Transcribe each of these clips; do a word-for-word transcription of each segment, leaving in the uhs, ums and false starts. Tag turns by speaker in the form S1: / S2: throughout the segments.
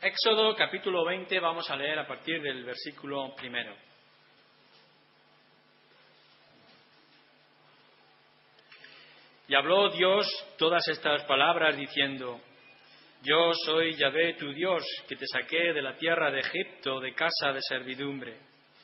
S1: Éxodo capítulo veinte, vamos a leer a partir del versículo primero. Y habló Dios todas estas palabras diciendo: Yo soy Yahvé tu Dios, que te saqué de la tierra de Egipto, de casa de servidumbre.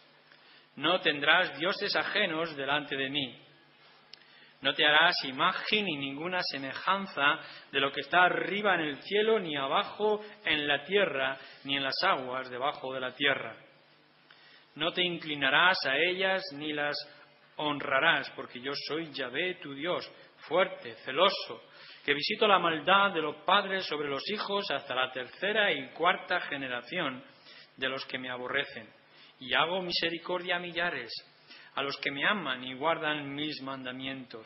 S1: No tendrás dioses ajenos delante de mí. No te harás imagen ni ninguna semejanza de lo que está arriba en el cielo, ni abajo en la tierra, ni en las aguas debajo de la tierra. No te inclinarás a ellas ni las honrarás, porque yo soy Yahvé tu Dios, fuerte, celoso, que visito la maldad de los padres sobre los hijos hasta la tercera y cuarta generación de los que me aborrecen, y hago misericordia a millares, a los que me aman y guardan mis mandamientos.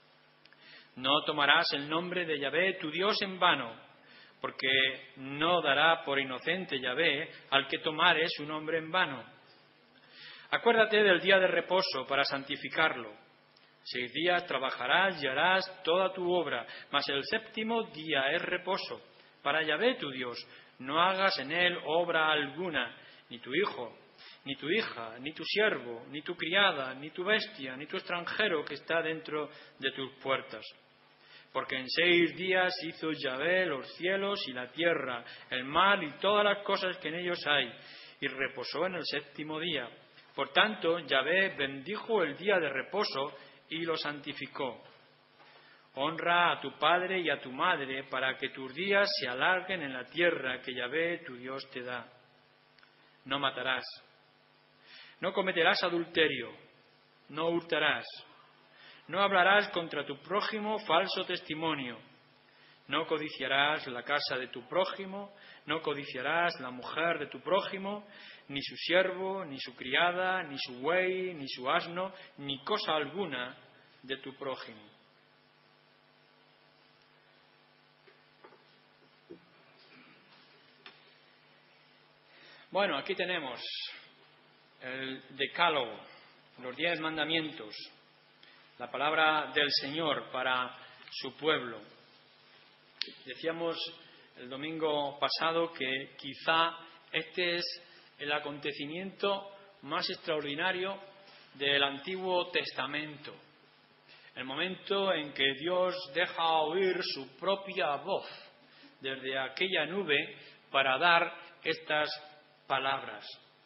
S1: No tomarás el nombre de Yahvé tu Dios en vano, porque no dará por inocente Yahvé al que tomare su nombre en vano. Acuérdate del día de reposo para santificarlo. Seis días trabajarás y harás toda tu obra, mas el séptimo día es reposo para Yahvé tu Dios. No hagas en él obra alguna, ni tu hijo, ni tu hija, ni tu siervo, ni tu criada, ni tu bestia, ni tu extranjero que está dentro de tus puertas. Porque en seis días hizo Yahvé los cielos y la tierra, el mar y todas las cosas que en ellos hay, y reposó en el séptimo día. Por tanto, Yahvé bendijo el día de reposo y lo santificó. Honra a tu padre y a tu madre, para que tus días se alarguen en la tierra que Yahvé tu Dios te da. No matarás. No cometerás adulterio, no hurtarás, no hablarás contra tu prójimo falso testimonio, no codiciarás la casa de tu prójimo, no codiciarás la mujer de tu prójimo, ni su siervo, ni su criada, ni su buey, ni su asno, ni cosa alguna de tu prójimo. Bueno, aquí tenemos el Decálogo, los diez mandamientos, la palabra del Señor para su pueblo. Decíamos el domingo pasado que quizá este es el acontecimiento más extraordinario del Antiguo Testamento, el momento en que Dios deja oír su propia voz desde aquella nube para dar estas palabras.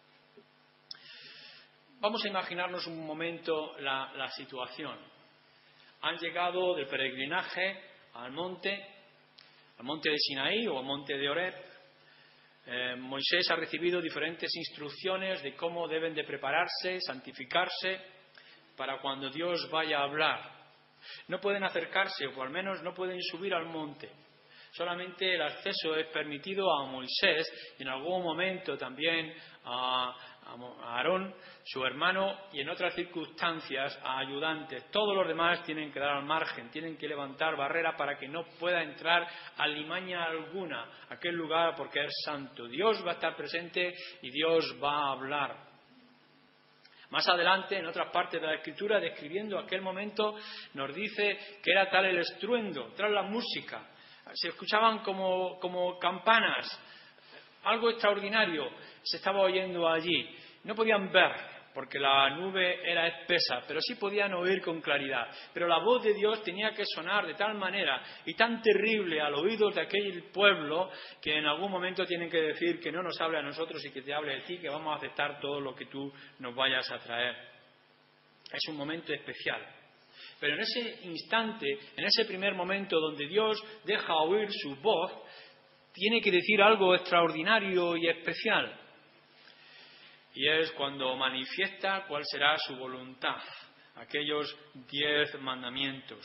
S1: Vamos a imaginarnos un momento la, la situación. Han llegado del peregrinaje al monte, al monte de Sinaí o al monte de Horeb. Eh, Moisés ha recibido diferentes instrucciones de cómo deben de prepararse, santificarse, para cuando Dios vaya a hablar. No pueden acercarse, o al menos no pueden subir al monte. Solamente el acceso es permitido a Moisés y en algún momento también a, a Aarón, su hermano, y en otras circunstancias a ayudantes. Todos los demás tienen que dar al margen, tienen que levantar barrera para que no pueda entrar alimaña alguna a aquel lugar, porque es santo. Dios va a estar presente y Dios va a hablar. Más adelante, en otras partes de la Escritura, describiendo aquel momento, nos dice que era tal el estruendo, tras la música. Se escuchaban como, como campanas, algo extraordinario se estaba oyendo allí. No podían ver, porque la nube era espesa, pero sí podían oír con claridad. Pero la voz de Dios tenía que sonar de tal manera y tan terrible al oído de aquel pueblo, que en algún momento tienen que decir que no nos hable a nosotros y que te hable de ti, que vamos a aceptar todo lo que tú nos vayas a traer. Es un momento especial. Pero en ese instante, en ese primer momento donde Dios deja oír su voz, tiene que decir algo extraordinario y especial. Y es cuando manifiesta cuál será su voluntad, aquellos diez mandamientos.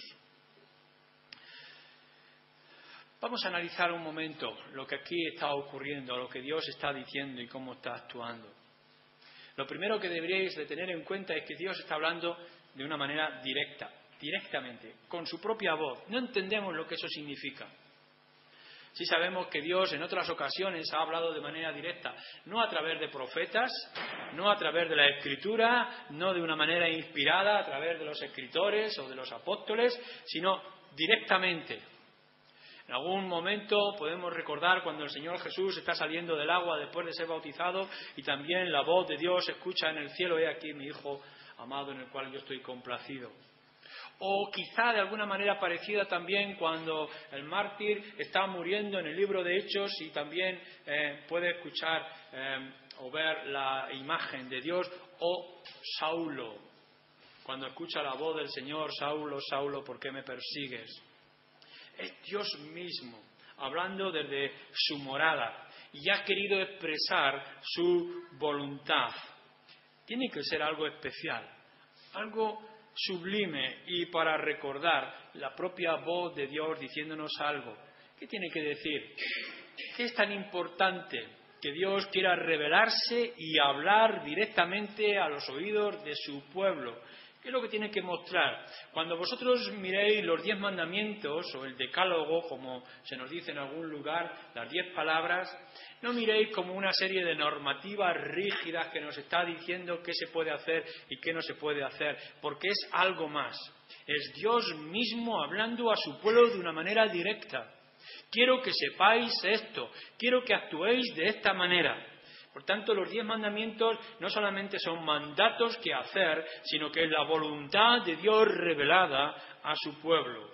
S1: Vamos a analizar un momento lo que aquí está ocurriendo, lo que Dios está diciendo y cómo está actuando. Lo primero que deberíais de tener en cuenta es que Dios está hablando de una manera directa. Directamente, con su propia voz. No entendemos lo que eso significa. Sí sabemos que Dios en otras ocasiones ha hablado de manera directa, no a través de profetas, no a través de la Escritura, no de una manera inspirada a través de los escritores o de los apóstoles, sino directamente. En algún momento podemos recordar cuando el Señor Jesús está saliendo del agua después de ser bautizado y también la voz de Dios se escucha en el cielo: he aquí mi Hijo amado en el cual yo estoy complacido. O quizá de alguna manera parecida también cuando el mártir está muriendo en el libro de Hechos y también eh, puede escuchar eh, o ver la imagen de Dios. O Saulo, cuando escucha la voz del Señor: Saulo, Saulo, ¿por qué me persigues? Es Dios mismo hablando desde su morada y ha querido expresar su voluntad. Tiene que ser algo especial, algo sublime, y para recordar la propia voz de Dios diciéndonos algo. ¿Qué tiene que decir? ¿Qué es tan importante que Dios quiera revelarse y hablar directamente a los oídos de su pueblo? ¿Qué es lo que tiene que mostrar? Cuando vosotros miréis los diez mandamientos o el decálogo, como se nos dice en algún lugar, las diez palabras, no miréis como una serie de normativas rígidas que nos está diciendo qué se puede hacer y qué no se puede hacer, porque es algo más. Es Dios mismo hablando a su pueblo de una manera directa. Quiero que sepáis esto, quiero que actuéis de esta manera. Por tanto, los diez mandamientos no solamente son mandatos que hacer, sino que es la voluntad de Dios revelada a su pueblo.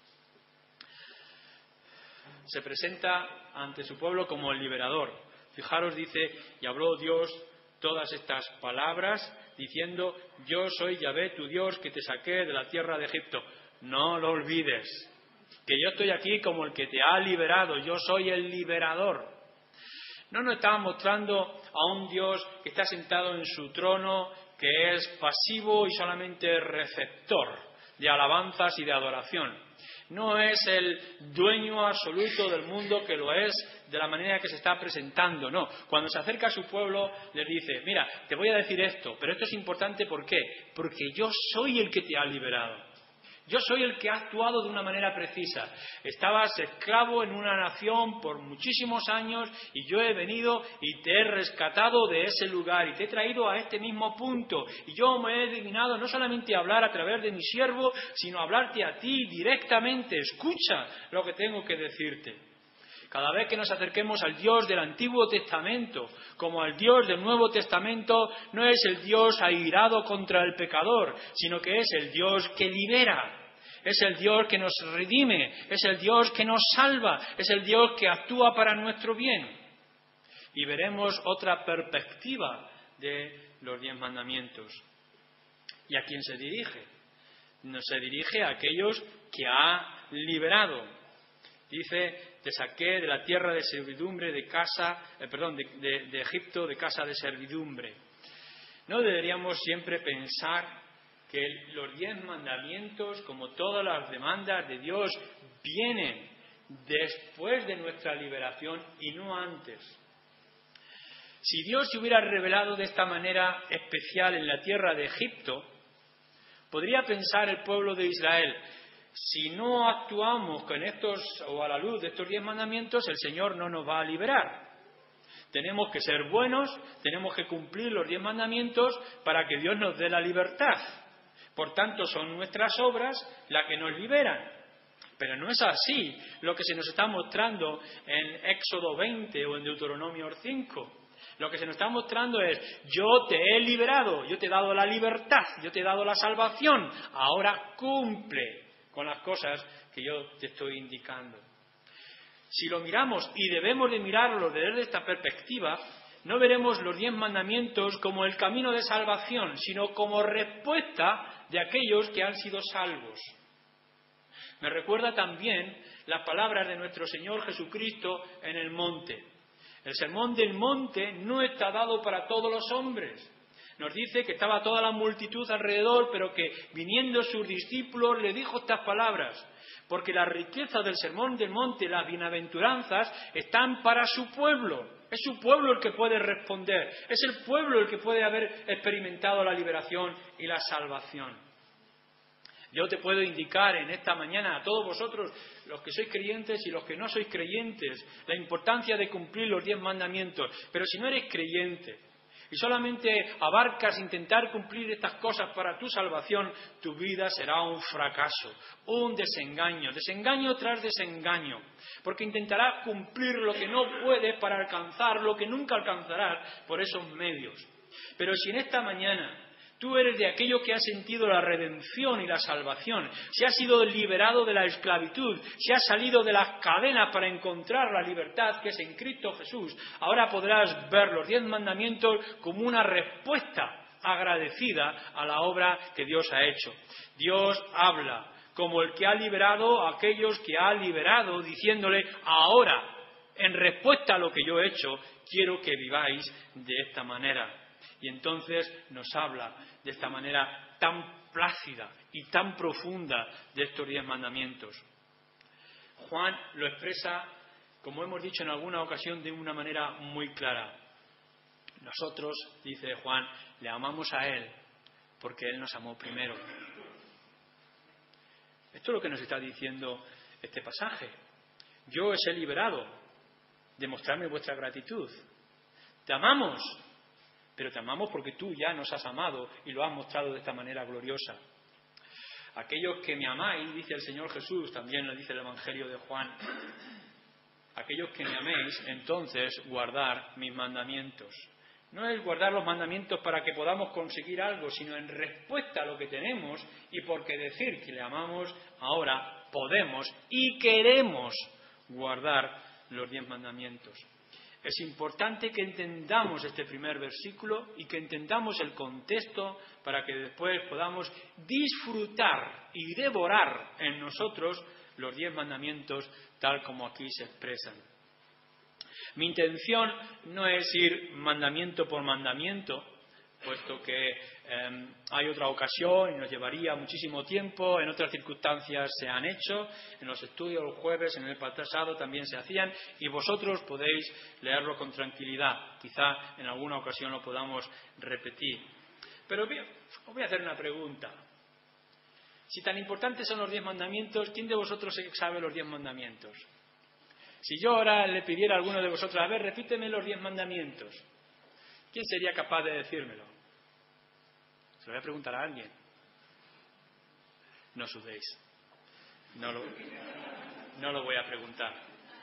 S1: Se presenta ante su pueblo como el liberador. Fijaros, dice: y habló Dios todas estas palabras, diciendo: yo soy Yahvé tu Dios, que te saqué de la tierra de Egipto. No lo olvides, que yo estoy aquí como el que te ha liberado, yo soy el liberador. No nos está mostrando a un Dios que está sentado en su trono, que es pasivo y solamente receptor de alabanzas y de adoración. No es el dueño absoluto del mundo, que lo es de la manera que se está presentando. No, cuando se acerca a su pueblo les dice: mira, te voy a decir esto, pero esto es importante. ¿Por qué? Porque yo soy el que te ha liberado. Yo soy el que ha actuado de una manera precisa. Estabas esclavo en una nación por muchísimos años y yo he venido y te he rescatado de ese lugar y te he traído a este mismo punto. Y yo me he dignado no solamente a hablar a través de mi siervo, sino a hablarte a ti directamente. Escucha lo que tengo que decirte. Cada vez que nos acerquemos al Dios del Antiguo Testamento como al Dios del Nuevo Testamento, no es el Dios airado contra el pecador, sino que es el Dios que libera, es el Dios que nos redime, es el Dios que nos salva, es el Dios que actúa para nuestro bien. Y veremos otra perspectiva de los diez mandamientos. ¿Y a quién se dirige? No se dirige a aquellos que ha liberado. Dice: te saqué de la tierra de servidumbre, de casa, eh, perdón, de, de, de Egipto, de casa de servidumbre. No deberíamos siempre pensar que los diez mandamientos, como todas las demandas de Dios, vienen después de nuestra liberación y no antes. Si Dios se hubiera revelado de esta manera especial en la tierra de Egipto, podría pensar el pueblo de Israel: si no actuamos con estos o a la luz de estos diez mandamientos, el Señor no nos va a liberar. Tenemos que ser buenos, tenemos que cumplir los diez mandamientos para que Dios nos dé la libertad. Por tanto, son nuestras obras las que nos liberan. Pero no es así lo que se nos está mostrando en Éxodo veinte o en Deuteronomio cinco. Lo que se nos está mostrando es: yo te he liberado, yo te he dado la libertad, yo te he dado la salvación, ahora cumple con las cosas que yo te estoy indicando. Si lo miramos, y debemos de mirarlo desde esta perspectiva, no veremos los diez mandamientos como el camino de salvación, sino como respuesta de aquellos que han sido salvos. Me recuerda también las palabras de nuestro Señor Jesucristo en el monte. El sermón del monte no está dado para todos los hombres. Nos dice que estaba toda la multitud alrededor, pero que viniendo sus discípulos le dijo estas palabras: porque la riqueza del sermón del monte, las bienaventuranzas, están para su pueblo. Es su pueblo el que puede responder, es el pueblo el que puede haber experimentado la liberación y la salvación. Yo te puedo indicar en esta mañana a todos vosotros, los que sois creyentes y los que no sois creyentes, la importancia de cumplir los diez mandamientos. Pero si no eres creyente, y solamente abarcas intentar cumplir estas cosas para tu salvación, tu vida será un fracaso, un desengaño, desengaño tras desengaño, porque intentarás cumplir lo que no puedes para alcanzar lo que nunca alcanzarás por esos medios. Pero si en esta mañana tú eres de aquello que ha sentido la redención y la salvación, si has sido liberado de la esclavitud, si has salido de las cadenas para encontrar la libertad que es en Cristo Jesús, ahora podrás ver los diez mandamientos como una respuesta agradecida a la obra que Dios ha hecho. Dios habla como el que ha liberado a aquellos que ha liberado, diciéndole: ahora, en respuesta a lo que yo he hecho, quiero que viváis de esta manera. Y entonces nos habla de esta manera tan plácida y tan profunda de estos diez mandamientos. Juan lo expresa, como hemos dicho en alguna ocasión, de una manera muy clara. Nosotros, dice Juan, le amamos a Él porque Él nos amó primero. Esto es lo que nos está diciendo este pasaje. Yo os he liberado, demostrarme vuestra gratitud. Te amamos. Pero te amamos porque tú ya nos has amado y lo has mostrado de esta manera gloriosa. Aquellos que me amáis, dice el Señor Jesús, también lo dice el Evangelio de Juan, aquellos que me améis, entonces guardar mis mandamientos. No es guardar los mandamientos para que podamos conseguir algo, sino en respuesta a lo que tenemos y porque decir que le amamos, ahora podemos y queremos guardar los diez mandamientos. Es importante que entendamos este primer versículo y que entendamos el contexto para que después podamos disfrutar y devorar en nosotros los diez mandamientos tal como aquí se expresan. Mi intención no es ir mandamiento por mandamiento, puesto que eh, hay otra ocasión y nos llevaría muchísimo tiempo, en otras circunstancias se han hecho, en los estudios los jueves, en el pasado también se hacían, y vosotros podéis leerlo con tranquilidad. Quizá en alguna ocasión lo podamos repetir. Pero os voy a hacer una pregunta. Si tan importantes son los diez mandamientos, ¿quién de vosotros sabe los diez mandamientos? Si yo ahora le pidiera a alguno de vosotros, a ver, repíteme los diez mandamientos, ¿quién sería capaz de decírmelo? Se lo voy a preguntar a alguien. No sudéis. No lo, no lo voy a preguntar.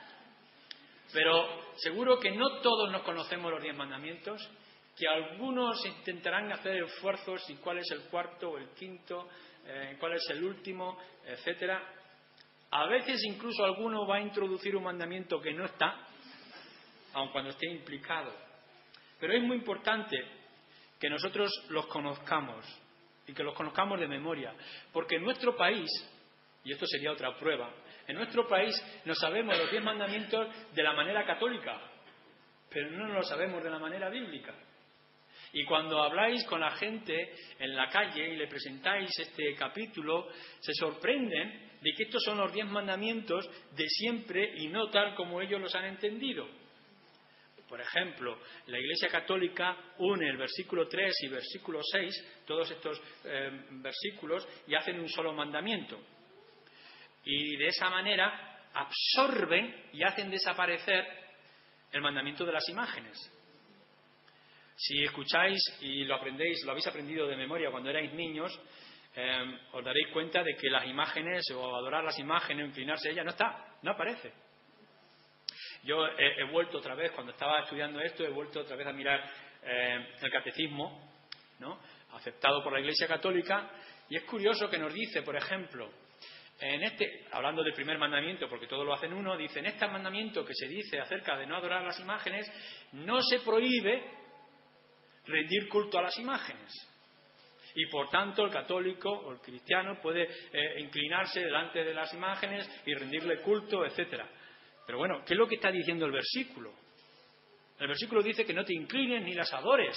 S1: Pero seguro que no todos nos conocemos los diez mandamientos, que algunos intentarán hacer esfuerzos y cuál es el cuarto o el quinto, eh, cuál es el último, etcétera. A veces incluso alguno va a introducir un mandamiento que no está, aun cuando esté implicado. Pero es muy importante que nosotros los conozcamos y que los conozcamos de memoria, porque en nuestro país, y esto sería otra prueba, en nuestro país nos sabemos los diez mandamientos de la manera católica, pero no nos lo sabemos de la manera bíblica. Y cuando habláis con la gente en la calle y le presentáis este capítulo, se sorprenden de que estos son los diez mandamientos de siempre y no tal como ellos los han entendido. Por ejemplo, la Iglesia Católica une el versículo tres y versículo seis, todos estos eh, versículos, y hacen un solo mandamiento. Y de esa manera absorben y hacen desaparecer el mandamiento de las imágenes. Si escucháis y lo aprendéis, lo habéis aprendido de memoria cuando erais niños, eh, os daréis cuenta de que las imágenes, o adorar las imágenes, inclinarse a ellas, no está, no aparece. Yo he, he vuelto otra vez, cuando estaba estudiando esto, he vuelto otra vez a mirar eh, el catecismo, ¿no?, aceptado por la Iglesia Católica, y es curioso que nos dice, por ejemplo, en este, hablando del primer mandamiento, porque todos lo hacen uno, dice, en este mandamiento que se dice acerca de no adorar las imágenes, no se prohíbe rendir culto a las imágenes. Y por tanto el católico o el cristiano puede eh, inclinarse delante de las imágenes y rendirle culto, etcétera. Pero bueno, ¿qué es lo que está diciendo el versículo? El versículo dice que no te inclines ni las adores.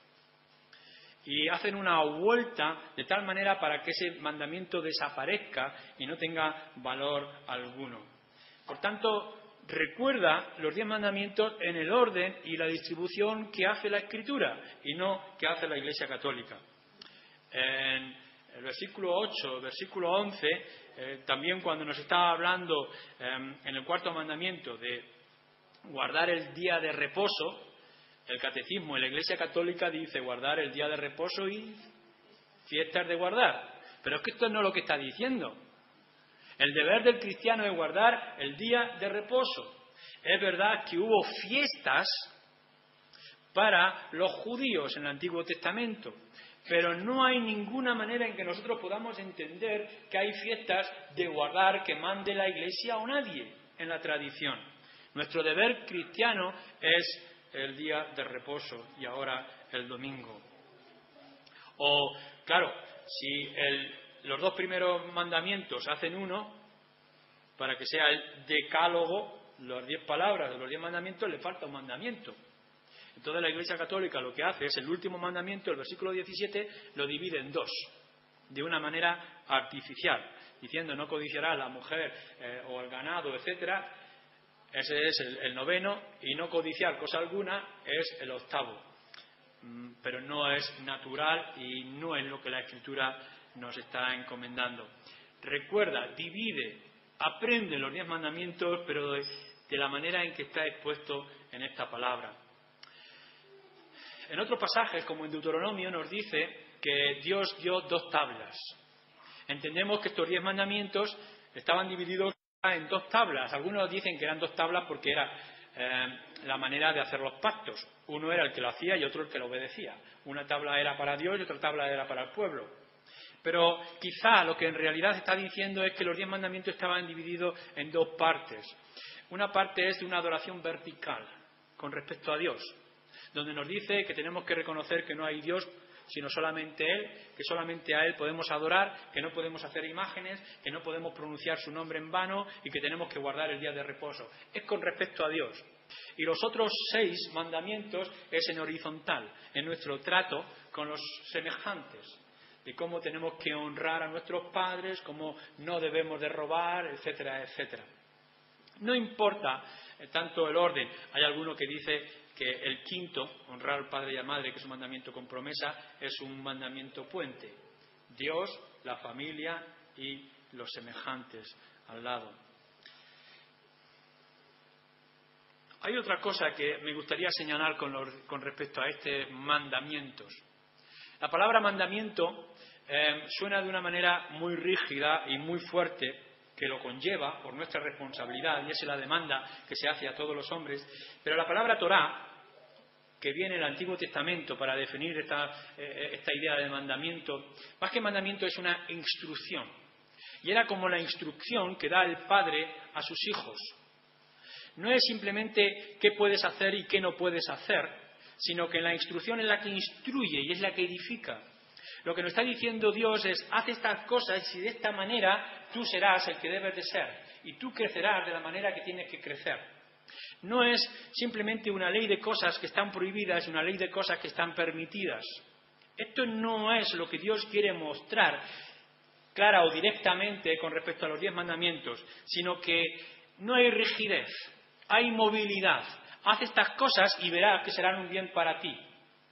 S1: Y hacen una vuelta de tal manera para que ese mandamiento desaparezca y no tenga valor alguno. Por tanto, recuerda los diez mandamientos en el orden y la distribución que hace la Escritura y no que hace la Iglesia Católica. En el versículo ocho, el versículo once, eh, también cuando nos está hablando eh, en el cuarto mandamiento de guardar el día de reposo, El catecismo en la Iglesia Católica dice guardar el día de reposo y fiestas de guardar. Pero es que esto no es lo que está diciendo. El deber del cristiano es guardar el día de reposo. Es verdad que hubo fiestas para los judíos en el Antiguo Testamento, pero no hay ninguna manera en que nosotros podamos entender que hay fiestas de guardar que mande la Iglesia o nadie en la tradición. Nuestro deber cristiano es el día de reposo y ahora el domingo. O, claro, si el, los dos primeros mandamientos hacen uno, para que sea el decálogo, las diez palabras de los diez mandamientos, le falta un mandamiento. Entonces la Iglesia Católica lo que hace es el último mandamiento, el versículo diecisiete, lo divide en dos, de una manera artificial, diciendo no codiciará a la mujer eh, o el ganado, etcétera. Ese es el, el noveno, y no codiciar cosa alguna es el octavo. Mm, pero no es natural y no es lo que la Escritura nos está encomendando. Recuerda, divide, aprende los diez mandamientos, pero de, de la manera en que está expuesto en esta palabra. En otros pasajes, como en Deuteronomio, nos dice que Dios dio dos tablas. Entendemos que estos diez mandamientos estaban divididos en dos tablas. Algunos dicen que eran dos tablas porque era eh, la manera de hacer los pactos. Uno era el que lo hacía y otro el que lo obedecía. Una tabla era para Dios y otra tabla era para el pueblo. Pero quizá lo que en realidad está diciendo es que los diez mandamientos estaban divididos en dos partes. Una parte es de una adoración vertical con respecto a Dios, donde nos dice que tenemos que reconocer que no hay Dios sino solamente Él, que solamente a Él podemos adorar, que no podemos hacer imágenes, que no podemos pronunciar su nombre en vano y que tenemos que guardar el día de reposo. Es con respecto a Dios. Y los otros seis mandamientos es en horizontal, en nuestro trato con los semejantes, de cómo tenemos que honrar a nuestros padres, cómo no debemos de robar, etcétera, etcétera. No importa eh, tanto el orden. Hay alguno que dice que el quinto, honrar al padre y a la madre, que es un mandamiento con promesa, es un mandamiento puente. Dios, la familia y los semejantes al lado. Hay otra cosa que me gustaría señalar con, los, con respecto a estos mandamientos. La palabra mandamiento eh, suena de una manera muy rígida y muy fuerte, que lo conlleva por nuestra responsabilidad, y esa es la demanda que se hace a todos los hombres. Pero la palabra Torá, que viene en el Antiguo Testamento para definir esta, eh, esta idea de mandamiento, más que mandamiento es una instrucción. Y era como la instrucción que da el padre a sus hijos. No es simplemente qué puedes hacer y qué no puedes hacer, sino que la instrucción es la que instruye y es la que edifica. Lo que nos está diciendo Dios es, haz estas cosas y de esta manera tú serás el que debes de ser. Y tú crecerás de la manera que tienes que crecer. No es simplemente una ley de cosas que están prohibidas y una ley de cosas que están permitidas. Esto no es lo que Dios quiere mostrar clara o directamente con respecto a los diez mandamientos, sino que no hay rigidez, hay movilidad. Haz estas cosas y verás que serán un bien para ti.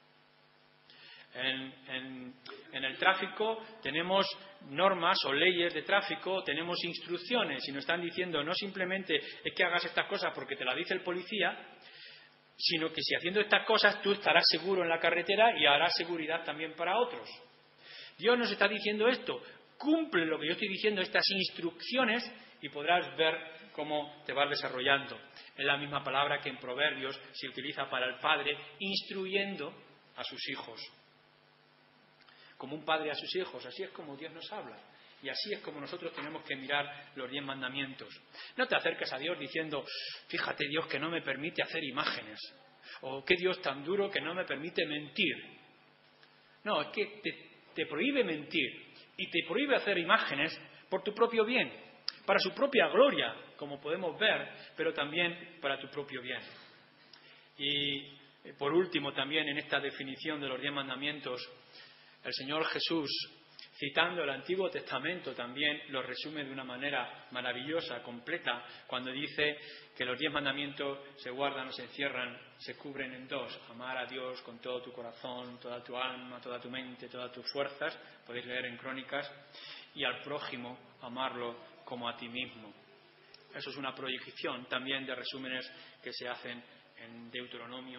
S1: En, en, en el tráfico tenemos normas o leyes de tráfico, tenemos instrucciones y nos están diciendo no simplemente es que hagas estas cosas porque te la dice el policía, sino que si haciendo estas cosas tú estarás seguro en la carretera y harás seguridad también para otros. Dios nos está diciendo esto, cumple lo que yo estoy diciendo, estas instrucciones, y podrás ver cómo te vas desarrollando. Es la misma palabra que en Proverbios se utiliza para el padre instruyendo a sus hijos. Como un padre a sus hijos, así es como Dios nos habla. Y así es como nosotros tenemos que mirar los diez mandamientos. No te acerques a Dios diciendo, fíjate Dios que no me permite hacer imágenes. O qué Dios tan duro que no me permite mentir. No, es que te, te prohíbe mentir y te prohíbe hacer imágenes por tu propio bien, para su propia gloria, como podemos ver, pero también para tu propio bien. Y por último, también en esta definición de los diez mandamientos, el Señor Jesús, citando el Antiguo Testamento, también lo resume de una manera maravillosa, completa, cuando dice que los diez mandamientos se guardan o se encierran, se cubren en dos: amar a Dios con todo tu corazón, toda tu alma, toda tu mente, todas tus fuerzas, podéis leer en Crónicas, y al prójimo amarlo como a ti mismo. Eso es una proyección también de resúmenes que se hacen en Deuteronomio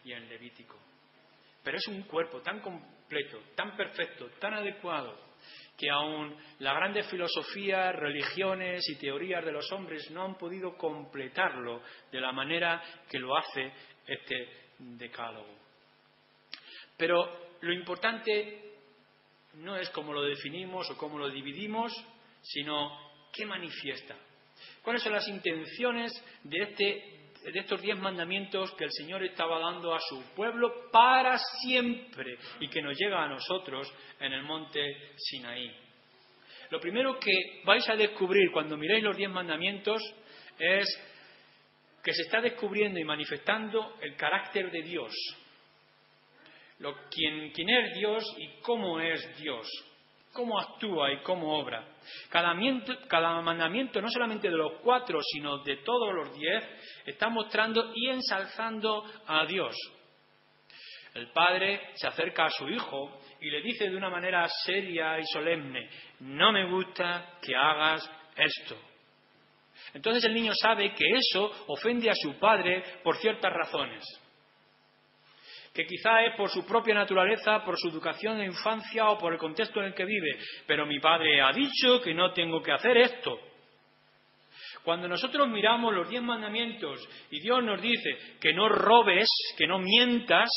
S1: y en Levítico. Pero es un cuerpo tan completo, tan perfecto, tan adecuado, que aun las grandes filosofías, religiones y teorías de los hombres no han podido completarlo de la manera que lo hace este decálogo. Pero lo importante no es cómo lo definimos o cómo lo dividimos, sino qué manifiesta. ¿Cuáles son las intenciones de, este, de estos diez mandamientos que el Señor estaba dando a su pueblo para siempre y que nos llega a nosotros en el monte Sinaí? Lo primero que vais a descubrir cuando miréis los diez mandamientos es que se está descubriendo y manifestando el carácter de Dios. Lo, quién, quién es Dios y cómo es Dios, cómo actúa y cómo obra. Cada, cada mandamiento, no solamente de los cuatro, sino de todos los diez, está mostrando y ensalzando a Dios. El padre se acerca a su hijo y le dice de una manera seria y solemne: no me gusta que hagas esto. Entonces el niño sabe que eso ofende a su padre por ciertas razones, que quizá es por su propia naturaleza, por su educación de infancia o por el contexto en el que vive. Pero mi padre ha dicho que no tengo que hacer esto. Cuando nosotros miramos los diez mandamientos y Dios nos dice que no robes, que no mientas,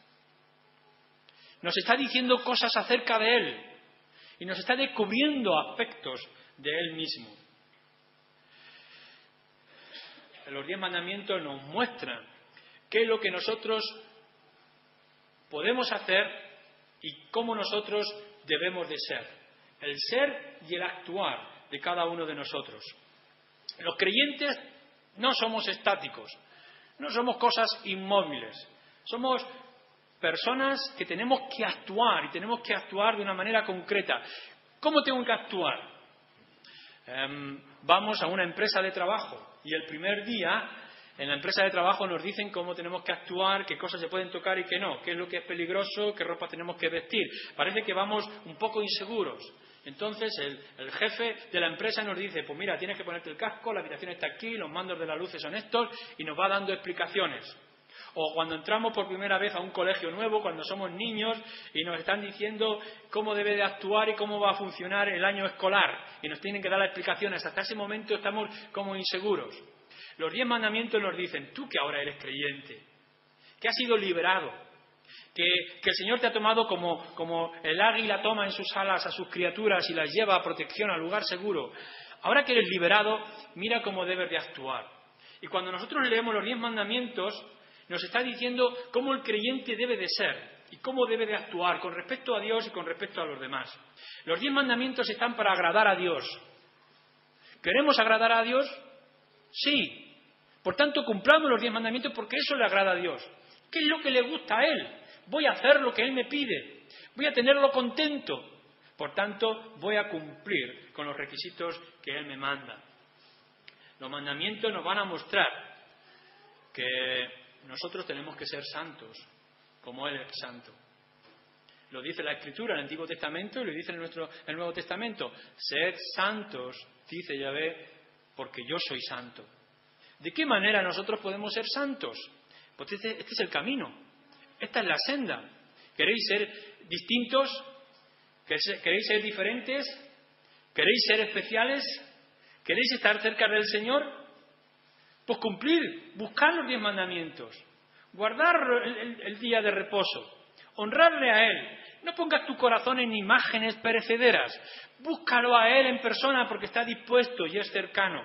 S1: nos está diciendo cosas acerca de Él y nos está descubriendo aspectos de Él mismo. Los diez mandamientos nos muestran qué es lo que nosotros podemos hacer y cómo nosotros debemos de ser. El ser y el actuar de cada uno de nosotros. Los creyentes no somos estáticos, no somos cosas inmóviles. Somos personas que tenemos que actuar y tenemos que actuar de una manera concreta. ¿Cómo tengo que actuar? Um, vamos a una empresa de trabajo y el primer día en la empresa de trabajo nos dicen cómo tenemos que actuar, qué cosas se pueden tocar y qué no, qué es lo que es peligroso, qué ropa tenemos que vestir. Parece que vamos un poco inseguros. Entonces el, el jefe de la empresa nos dice: pues mira, tienes que ponerte el casco, la habitación está aquí, los mandos de las luces son estos, y nos va dando explicaciones. O cuando entramos por primera vez a un colegio nuevo, cuando somos niños, y nos están diciendo cómo debe de actuar y cómo va a funcionar el año escolar, y nos tienen que dar las explicaciones. Hasta ese momento estamos como inseguros. Los diez mandamientos nos dicen: tú que ahora eres creyente, que has sido liberado, que, que el Señor te ha tomado como, como el águila toma en sus alas a sus criaturas y las lleva a protección, a lugar seguro. Ahora que eres liberado, mira cómo debes de actuar. Y cuando nosotros leemos los diez mandamientos, nos está diciendo cómo el creyente debe de ser y cómo debe de actuar con respecto a Dios y con respecto a los demás. Los diez mandamientos están para agradar a Dios. ¿Queremos agradar a Dios? Sí. Por tanto, cumplamos los diez mandamientos porque eso le agrada a Dios. ¿Qué es lo que le gusta a Él? Voy a hacer lo que Él me pide. Voy a tenerlo contento. Por tanto, voy a cumplir con los requisitos que Él me manda. Los mandamientos nos van a mostrar que nosotros tenemos que ser santos, como Él es santo. Lo dice la Escritura en el Antiguo Testamento y lo dice en, nuestro, en el Nuevo Testamento. Sed santos, dice Yahvé, porque yo soy santo. ¿De qué manera nosotros podemos ser santos? Pues este, este es el camino. Esta es la senda. ¿Queréis ser distintos? ¿Queréis ser diferentes? ¿Queréis ser especiales? ¿Queréis estar cerca del Señor? Pues cumplir, buscar los diez mandamientos, guardar el, el, el día de reposo, honrarle a Él. No pongas tu corazón en imágenes perecederas, búscalo a Él en persona porque está dispuesto y es cercano.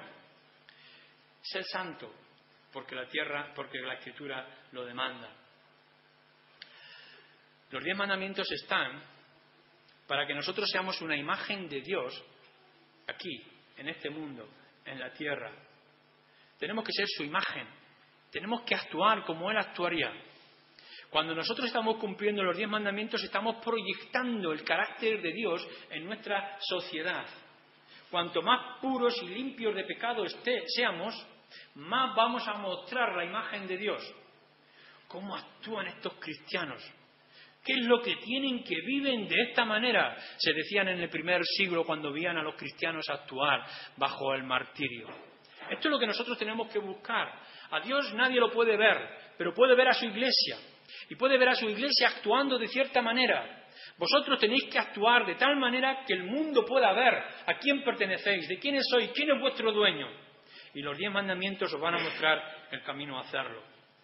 S1: Sé santo, porque la tierra, porque la Escritura lo demanda. Los diez mandamientos están para que nosotros seamos una imagen de Dios aquí, en este mundo, en la tierra. Tenemos que ser su imagen. Tenemos que actuar como Él actuaría. Cuando nosotros estamos cumpliendo los diez mandamientos, estamos proyectando el carácter de Dios en nuestra sociedad. Cuanto más puros y limpios de pecado esté, seamos, más vamos a mostrar la imagen de Dios. ¿Cómo actúan estos cristianos? ¿Qué es lo que tienen que viven de esta manera? Se decían en el primer siglo cuando veían a los cristianos actuar bajo el martirio. Esto es lo que nosotros tenemos que buscar. A Dios nadie lo puede ver, pero puede ver a su iglesia. y puede ver a su iglesia actuando de cierta manera. Vosotros tenéis que actuar de tal manera que el mundo pueda ver a quién pertenecéis, de quiénes sois, quién es vuestro dueño. Y los diez mandamientos os van a mostrar el camino a hacerlo.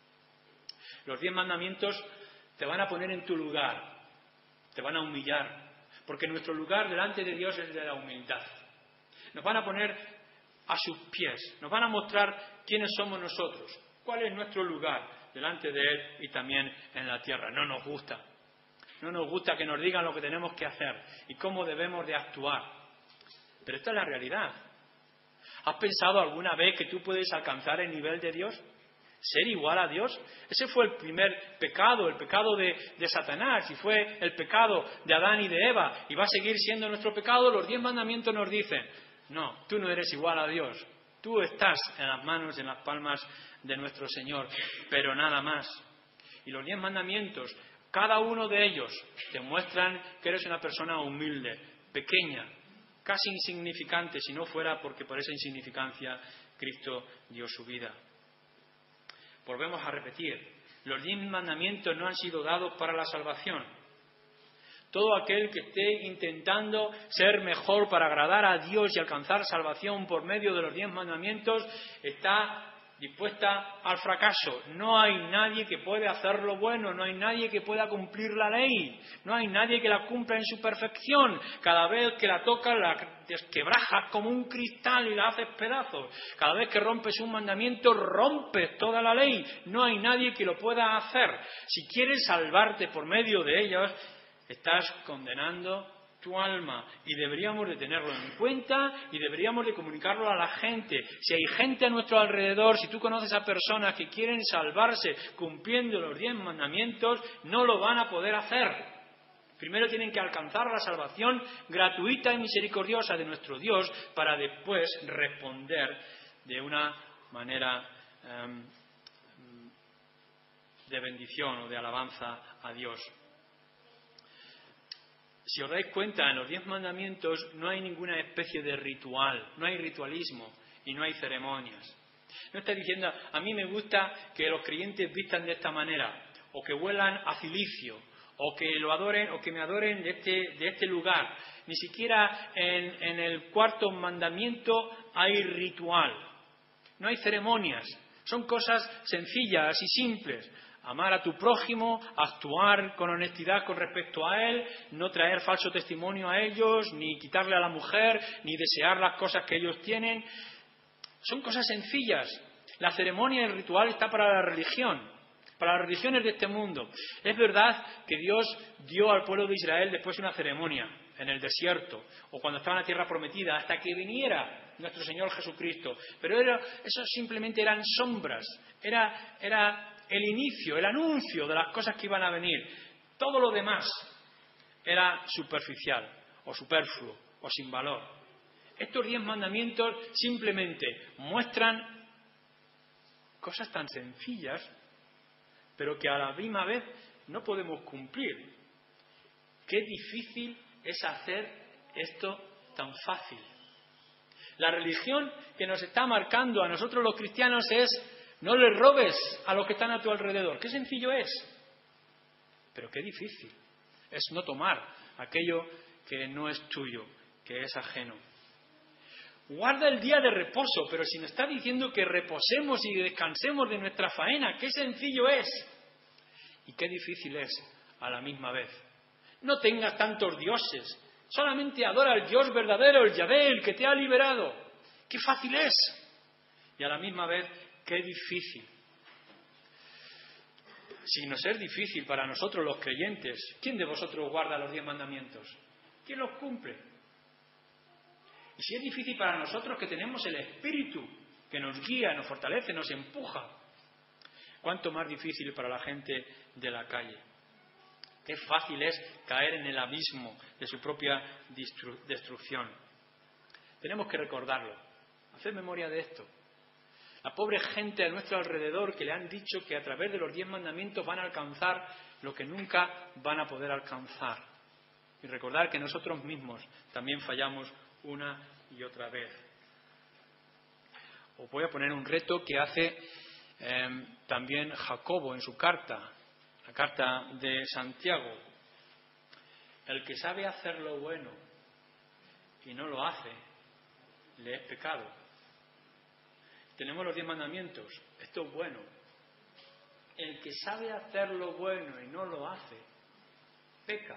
S1: Los diez mandamientos te van a poner en tu lugar, te van a humillar, porque nuestro lugar delante de Dios es de la humildad. Nos van a poner a sus pies, nos van a mostrar quiénes somos nosotros, cuál es nuestro lugar delante de Él y también en la tierra. No nos gusta, no nos gusta que nos digan lo que tenemos que hacer y cómo debemos de actuar. Pero esta es la realidad. ¿Has pensado alguna vez que tú puedes alcanzar el nivel de Dios? ¿Ser igual a Dios? Ese fue el primer pecado, el pecado de, de Satanás, y fue el pecado de Adán y de Eva, y va a seguir siendo nuestro pecado. Los diez mandamientos nos dicen, no, tú no eres igual a Dios, tú estás en las manos, en las palmas de nuestro Señor, pero nada más. Y los diez mandamientos, cada uno de ellos, te muestran que eres una persona humilde, pequeña, casi insignificante, si no fuera porque por esa insignificancia Cristo dio su vida. Volvemos a repetir, los diez mandamientos no han sido dados para la salvación. Todo aquel que esté intentando ser mejor para agradar a Dios y alcanzar salvación por medio de los diez mandamientos está dispuesta al fracaso. No hay nadie que pueda hacer lo bueno, no hay nadie que pueda cumplir la ley, no hay nadie que la cumpla en su perfección. Cada vez que la tocas la desquebrajas como un cristal y la haces pedazos. Cada vez que rompes un mandamiento rompes toda la ley. No hay nadie que lo pueda hacer. Si quieres salvarte por medio de ellos, estás condenando tu alma, y deberíamos de tenerlo en cuenta y deberíamos de comunicarlo a la gente. Si hay gente a nuestro alrededor, si tú conoces a personas que quieren salvarse cumpliendo los diez mandamientos, no lo van a poder hacer. Primero tienen que alcanzar la salvación gratuita y misericordiosa de nuestro Dios para después responder de una manera um, de bendición o de alabanza a Dios. Si os dais cuenta, en los diez mandamientos no hay ninguna especie de ritual, no hay ritualismo y no hay ceremonias. No está diciendo, a mí me gusta que los creyentes vistan de esta manera, o que huelan a cilicio, o que lo adoren, o que me adoren de este, de este lugar. Ni siquiera en, en el cuarto mandamiento hay ritual, no hay ceremonias, son cosas sencillas y simples. Amar a tu prójimo, actuar con honestidad con respecto a él, no traer falso testimonio a ellos, ni quitarle a la mujer, ni desear las cosas que ellos tienen. Son cosas sencillas. La ceremonia y el ritual está para la religión, para las religiones de este mundo. Es verdad que Dios dio al pueblo de Israel después una ceremonia en el desierto, o cuando estaba en la tierra prometida, hasta que viniera nuestro Señor Jesucristo. Pero era, eso simplemente eran sombras, era... era el inicio, el anuncio de las cosas que iban a venir. Todo lo demás era superficial, o superfluo, o sin valor. Estos diez mandamientos simplemente muestran cosas tan sencillas, pero que a la misma vez no podemos cumplir. Qué difícil es hacer esto tan fácil. La religión que nos está marcando a nosotros los cristianos es: no le robes a los que están a tu alrededor. Qué sencillo es, pero qué difícil es no tomar aquello que no es tuyo, que es ajeno. Guarda el día de reposo, pero si nos está diciendo que reposemos y descansemos de nuestra faena, qué sencillo es y qué difícil es a la misma vez. No tengas tantos dioses, solamente adora al Dios verdadero, el Yahvé, el que te ha liberado. Qué fácil es y a la misma vez qué difícil. Si nos es difícil para nosotros los creyentes, ¿quién de vosotros guarda los diez mandamientos? ¿Quién los cumple? Y si es difícil para nosotros que tenemos el Espíritu que nos guía, nos fortalece, nos empuja, ¿cuánto más difícil para la gente de la calle? Qué fácil es caer en el abismo de su propia destrucción. Tenemos que recordarlo, hacer memoria de esto. La pobre gente a nuestro alrededor que le han dicho que a través de los diez mandamientos van a alcanzar lo que nunca van a poder alcanzar. Y recordar que nosotros mismos también fallamos una y otra vez. Os voy a poner un reto que hace eh, también Jacobo en su carta, La carta de Santiago. El que sabe hacer lo bueno y no lo hace, le es pecado. Tenemos los diez mandamientos. Esto es bueno. El que sabe hacer lo bueno y no lo hace, peca.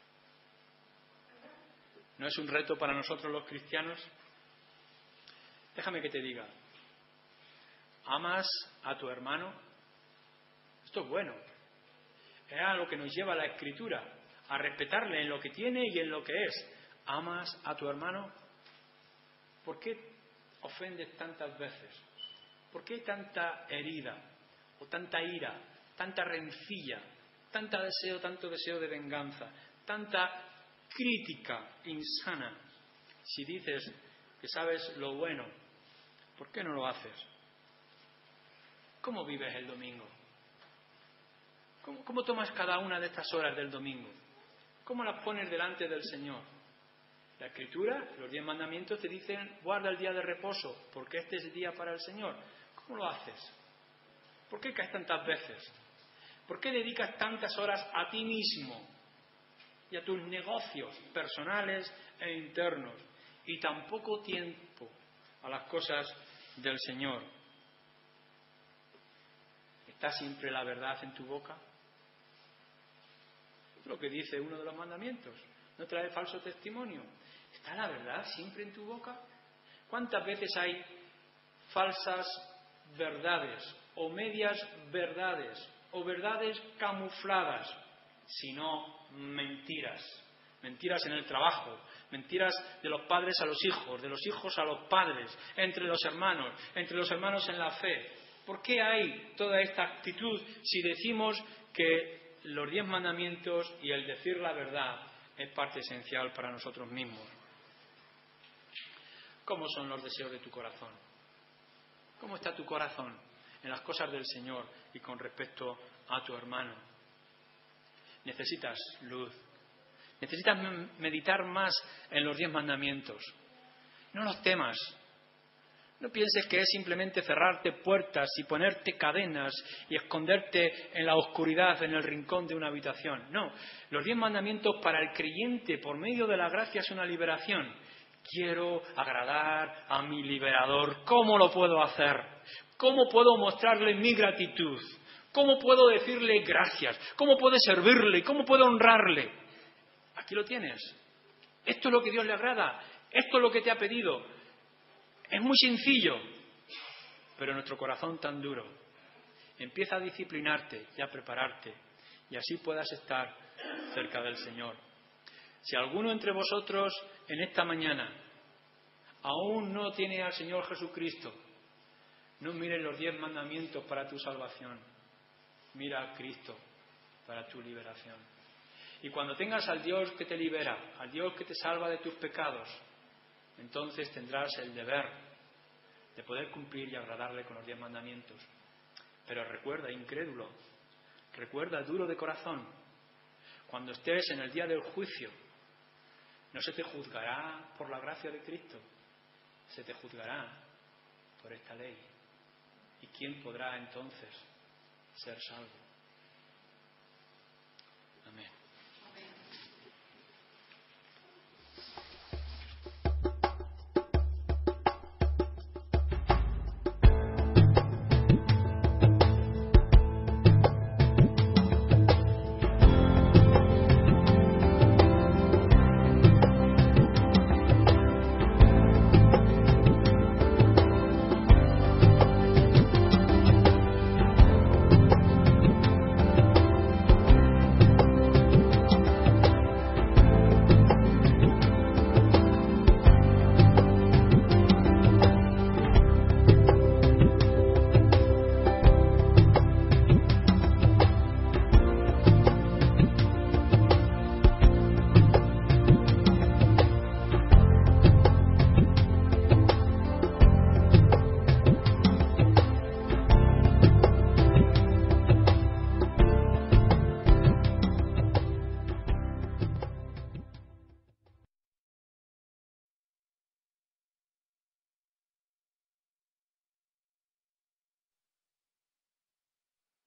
S1: ¿No es un reto para nosotros los cristianos? Déjame que te diga. ¿Amas a tu hermano? Esto es bueno. Es a lo que nos lleva la Escritura, a respetarle en lo que tiene y en lo que es. ¿Amas a tu hermano? ¿Por qué ofendes tantas veces? ¿Por qué hay tanta herida o tanta ira, tanta rencilla, tanta deseo, tanto deseo de venganza, tanta crítica insana? Si dices que sabes lo bueno, ¿por qué no lo haces? ¿Cómo vives el domingo? ¿Cómo, cómo tomas cada una de estas horas del domingo? ¿Cómo las pones delante del Señor? La Escritura, los diez mandamientos te dicen, guarda el día de reposo, porque este es el día para el Señor. ¿Cómo lo haces? ¿Por qué caes tantas veces? ¿Por qué dedicas tantas horas a ti mismo y a tus negocios personales e internos y tan poco tiempo a las cosas del Señor? ¿Está siempre la verdad en tu boca? Es lo que dice uno de los mandamientos. No trae falso testimonio. ¿Está la verdad siempre en tu boca? ¿Cuántas veces hay falsas verdades o medias verdades o verdades camufladas, sino mentiras? Mentiras en el trabajo, mentiras de los padres a los hijos, de los hijos a los padres, entre los hermanos, entre los hermanos en la fe. ¿Por qué hay toda esta actitud si decimos que los diez mandamientos y el decir la verdad es parte esencial para nosotros mismos? ¿Cómo son los deseos de tu corazón? ¿Cómo está tu corazón en las cosas del Señor y con respecto a tu hermano? Necesitas luz. Necesitas meditar más en los diez mandamientos. No los temas. No pienses que es simplemente cerrarte puertas y ponerte cadenas y esconderte en la oscuridad, en el rincón de una habitación. No, los diez mandamientos para el creyente por medio de la gracia es una liberación. Quiero agradar a mi liberador. ¿Cómo lo puedo hacer? ¿Cómo puedo mostrarle mi gratitud? ¿Cómo puedo decirle gracias? ¿Cómo puedo servirle? ¿Cómo puedo honrarle? Aquí lo tienes. Esto es lo que Dios le agrada. Esto es lo que te ha pedido. Es muy sencillo, pero nuestro corazón tan duro. Empieza a disciplinarte y a prepararte, y así puedas estar cerca del Señor. Si alguno entre vosotros en esta mañana aún no tiene al Señor Jesucristo, no mires los diez mandamientos para tu salvación. Mira a Cristo para tu liberación. Y cuando tengas al Dios que te libera, al Dios que te salva de tus pecados, entonces tendrás el deber de poder cumplir y agradarle con los diez mandamientos. Pero recuerda, incrédulo, recuerda, duro de corazón, cuando estés en el día del juicio, no se te juzgará por la gracia de Cristo, se te juzgará por esta ley. ¿Y quién podrá entonces ser salvo? Amén.